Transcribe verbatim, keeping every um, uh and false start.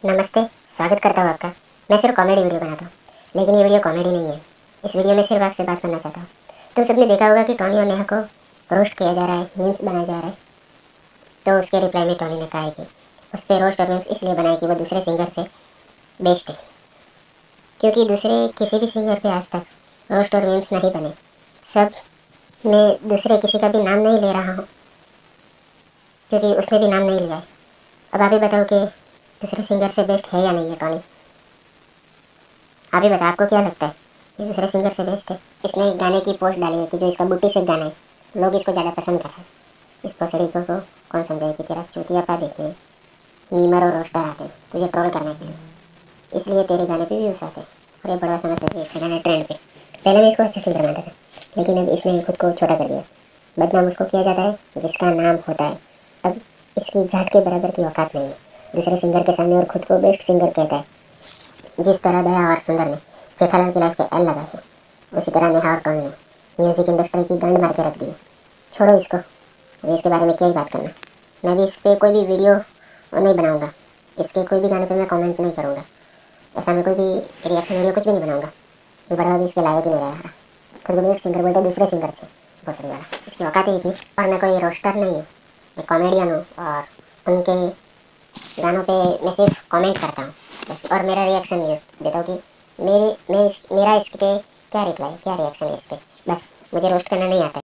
नमस्ते, स्वागत करता हूँ आपका। मैं सिर्फ कॉमेडी वीडियो बनाता हूँ, लेकिन ये वीडियो कॉमेडी नहीं है। इस वीडियो में सिर्फ आपसे बात करना चाहता हूँ। तुम सबने देखा होगा कि टॉनी और नेहा को रोस्ट किया जा रहा है, मीम्स बनाया जा रहा है। तो उसके रिप्लाई में टॉनी ने कहा है कि उस पर रोस्ट और मीम्स इसलिए बनाए कि वो दूसरे सिंगर से बेस्ट है, क्योंकि दूसरे किसी भी सिंगर पे आज तक रोस्ट और मीम्स नहीं बने। सब मैं दूसरे किसी का भी नाम नहीं ले रहा हूँ, क्योंकि उसने भी नाम नहीं लिया है। अब आप ही बताओ कि दूसरे सिंगर से बेस्ट है या नहीं है टॉनी। आप ही बताओ, आपको क्या लगता है ये दूसरे सिंगर से बेस्ट है? इसने गाने की पोस्ट डाली है कि जो इसका बुट्टी से गाना है, लोग इसको ज़्यादा पसंद कर रहे हैं। इस पोसड़ी को, को कौन समझाए कि तेरा चूतियापा देखने मीमर और रोस्टर आते हैं तुझे ट्रोल करने के लिए, इसलिए तेरे गाने पे व्यूज़ आते हैं और ये बड़ा समझ सकती है गाना ट्रेंड पे। पहले मैं इसको अच्छा सिंगर मानता था, लेकिन अब इसने खुद को छोटा कर दिया। बदनाम उसको किया जाता है जिसका नाम होता है। अब इसकी जाट के बराबर की औकात नहीं है दूसरे सिंगर के सामने, और खुद को बेस्ट सिंगर कहता है। जिस तरह दया और सुंदर ने जेठालाल की लाइफ पे एल लगाई है, उसी तरह नेहा और टॉनी ने म्यूजिक इंडस्ट्री की गांड मार के रख दी है। छोड़ो इसको, अभी इसके बारे में क्या ही बात करना। मैं भी इस पर कोई भी वीडियो नहीं बनाऊंगा, इसके कोई भी गाने पे मैं कमेंट नहीं करूंगा, ऐसा मैं कोई भी रिएक्शन वीडियो कुछ भी नहीं बनाऊंगा। ये बड़ा भी इसके लायक ही नहीं रहा। खुद को भी एक सिंगर बोलते दूसरे सिंगर से भोसड़ी वाला, इसकी औकात ही इतनी। और मैं कोई रोस्टर नहीं हूँ, मैं कॉमेडियन हूँ और उनके गानों पे मैं सिर्फ कमेंट करता हूँ बस, और मेरा रिएक्शन न्यूज़ देता हूँ कि मेरी मैं मेरा इस पे क्या रिप्लाई क्या रिएक्शन है इस पर। बस मुझे रोस्ट करना नहीं आता है।